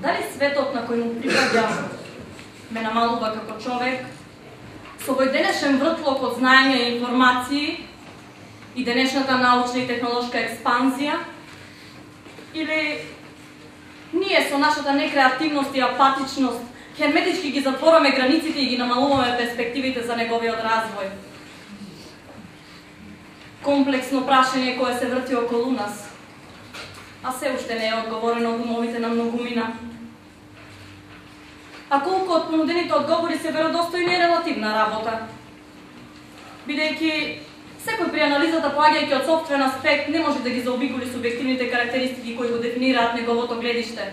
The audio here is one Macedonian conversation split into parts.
Дали светот на кој му припаѓа ме намалува како човек, со овој денешен вртлок од знаење и информации и денешната научна и технолошка експанзија, или ние со нашата некреативност и апатичност херметички ги затвораме границите и ги намалуваме перспективите за неговиот развој? Комплексно прашање кое се врти околу нас, а се уште не е одговорено од умовите на многумина. А колку од понудените одговори се веродостојни е релативна работа, бидејќи секој при анализата поаѓајќи од сопствен аспект не може да ги заобиколи субјективните карактеристики кои го дефинираат неговото гледиште.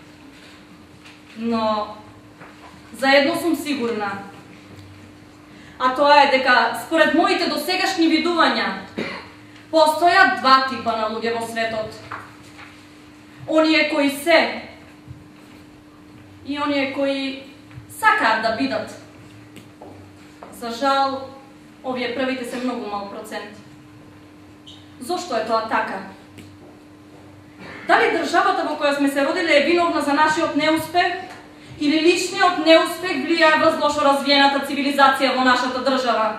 Но за едно сум сигурна, а тоа е дека според моите досегашни видувања постојат два типа на луѓе во светот. Оние кои се и оние кои сакаат да бидат. За жал, овие првите се многу мал процент. Зошто е тоа така? Дали државата во која сме се родиле е виновна за нашиот неуспех, или личниот неуспех влијае врз лошо развиената цивилизација во нашата држава?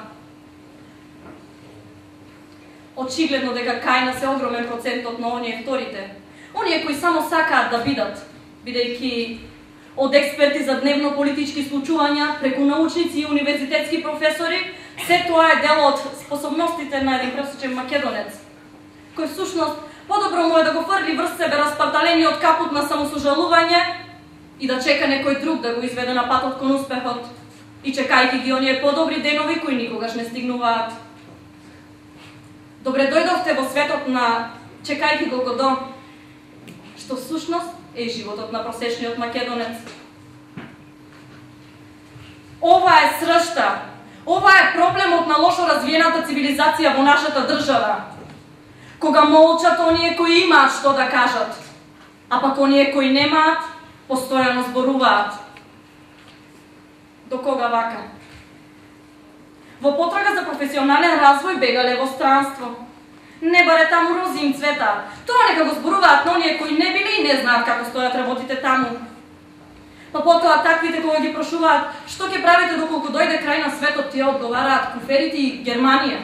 Очигледно дека кај нас е огромен процентот на оние вторите. Оние кои само сакаат да бидат, бидејќи од експерти за дневно-политички случувања, преку научници и универзитетски професори, се тоа е дел од способностите на еден пресочен македонец, кој всушност подобро му е да го фрли врз себе распарталениот капут на самосужалување и да чека некој друг да го изведе на патот кон успехот, и чекајќи ги оние подобри денови кои никогаш не стигнуваат. Добре дојдовте во светот на чекајќи го Годо, што всушност е животот на просечниот македонец. Ова е сршта, ова е проблемот на лошо развиената цивилизација во нашата држава. Кога молчат оние кои имаат што да кажат, а пак оние кои немаат, постојано зборуваат. До кога вака? Во потрага за професионален развој бегале во странство. Не баре таму рози им цвета. Тоа нека го зборуваат на оние кои не биле и не знаат како стојат работите таму. Па потоа таквите кога ги прошуваат што ќе правите доколку дојде крај на светот, тие одговараат куферите и Германија.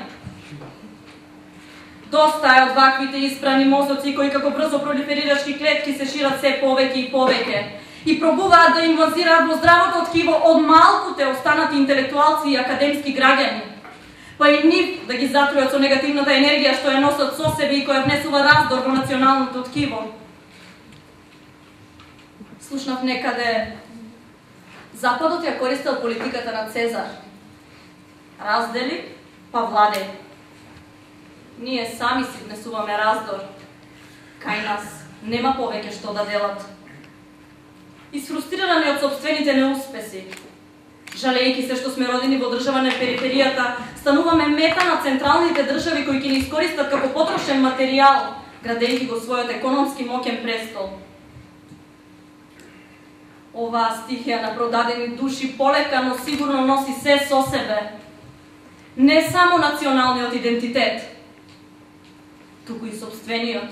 Доста е од ваквите испрани мозоци кои како брзо пролиферирачки клетки се шират се повеќе и повеќе и пробуваат да инвазираат во здравото ткиво од малкуте останати интелектуалци и академски граѓани, па и нив да ги затрујат со негативната енергија што ја носат со себе и која внесува раздор во националното ткиво. Слушнав некаде, Западот ја користел политиката на Цезар. Раздели, па владеј. Ние сами си внесуваме раздор. Кај нас нема повеќе што да делат. Исфрустрирани од сопствените неуспеси, жалејќи се што сме родени во држава на периферијата, стануваме мета на централните држави кои ќе ни искористат како потрошен материјал, градејќи го својот економски моќен престол. Оваа стихија на продадени души полека, но сигурно носи се со себе. Не само националниот идентитет, туку и сопствениот.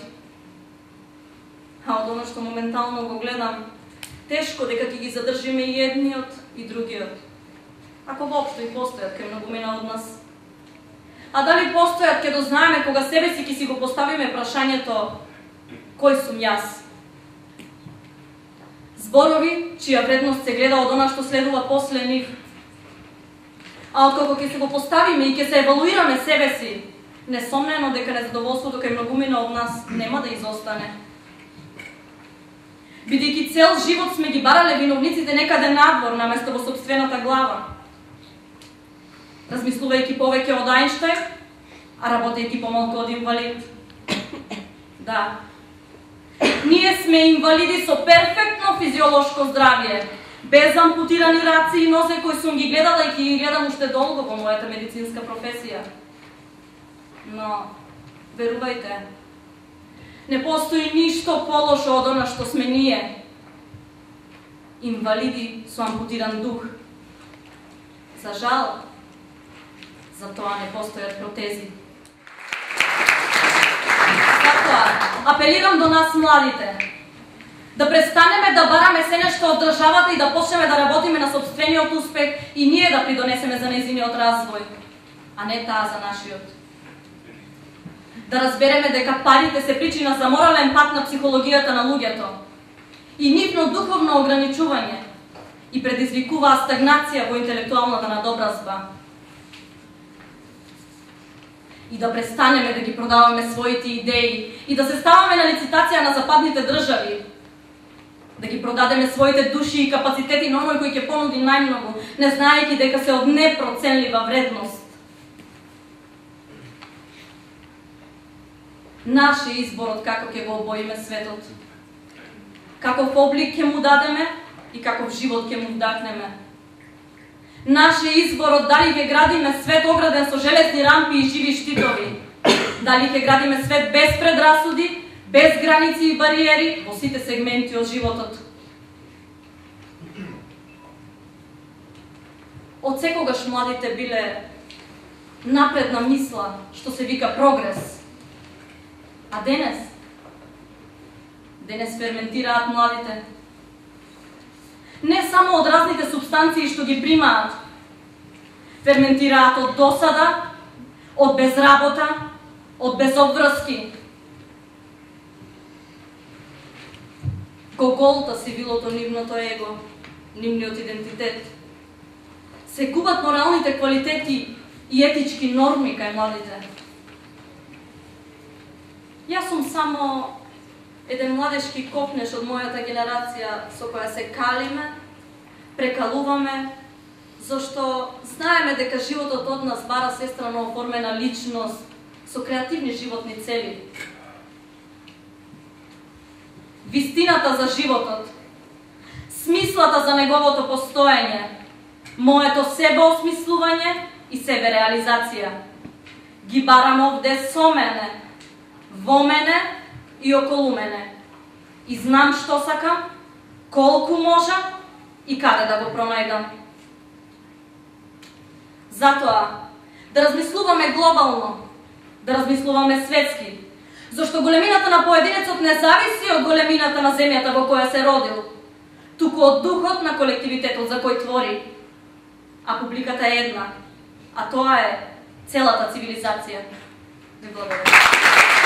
А од оно што моментално го гледам, тешко дека ќе ги задржиме и едниот и другиот. Ако воопшто и постојат кај многумина од нас. А дали постојат ќе дознаеме кога себе си ќе си го поставиме прашањето кој сум јас? Зборови чија вредност се гледа од она што следува после нив. А откако ќе се го поставиме и ќе се евалуираме себе си, несомнено дека незадоволството кај многумина од нас нема да изостане. Бидејќи цел живот сме ги барале виновниците некаде надвор, наместо во сопствената глава. Размислувајќи повеќе од Ајнштајн, а работејќи помалку од инвалид. Да. Ние сме инвалиди со перфектно физиолошко здравје, без ампутирани раци и нозе кои сум ги гледала и ги гледам уште долго во мојата медицинска професија. Но, верувајте, не постои ништо полошо од она што сме ние. Инвалиди со ампутиран дух. За жал, за тоа не постојат протези. Затоа, апелирам до нас младите. Да престанеме да бараме се нешто од државата и да почнеме да работиме на сопствениот успех и ние да придонесеме за нејзиниот развој, а не таа за нашиот. Да разбереме дека парите се причина за морален пат на психологијата на луѓето и нивно духовно ограничување и предизвикуваа стагнација во интелектуалната надобразба. И да престанеме да ги продаваме своите идеи и да се ставаме на лицитација на западните држави, да ги продадеме своите души и капацитети на оној кој ќе понуди најмногу, не знаејќи дека се од непроценлива вредност. Наш е изборот како ќе го обоиме светот, каков облик ќе му дадеме и каков живот ќе му вдахнеме. Наш е изборот дали ќе градиме свет ограден со железни рампи и живи штитови, дали ќе градиме свет без предрасуди, без граници и бариери во сите сегменти од животот. Од секогаш младите биле напредна мисла, што се вика прогрес. А денес? Денес ферментираат младите. Не само од разните субстанции што ги примаат. Ферментираат од досада, од безработа, од безобврски. Го си билото нивното его, нивниот идентитет. Се губат моралните квалитети и етички норми кај младите. Јас сум само еден младешки копнеш од мојата генерација со која се калиме, прекалуваме, зашто знаеме дека животот од нас бара сестрано оформена личност со креативни животни цели. Вистината за животот, смислата за неговото постоење, моето себеосмислување и себереализација. Ги барам овде со мене, во мене и околу мене. И знам што сакам, колку можам и каде да го пронајдам. Затоа, да размислуваме глобално, да размислуваме светски, зашто големината на поединецот не зависи од големината на земјата во која се родил, туку од духот на колективитетот за кој твори. А публиката е една, а тоа е целата цивилизација. Ви благодарам.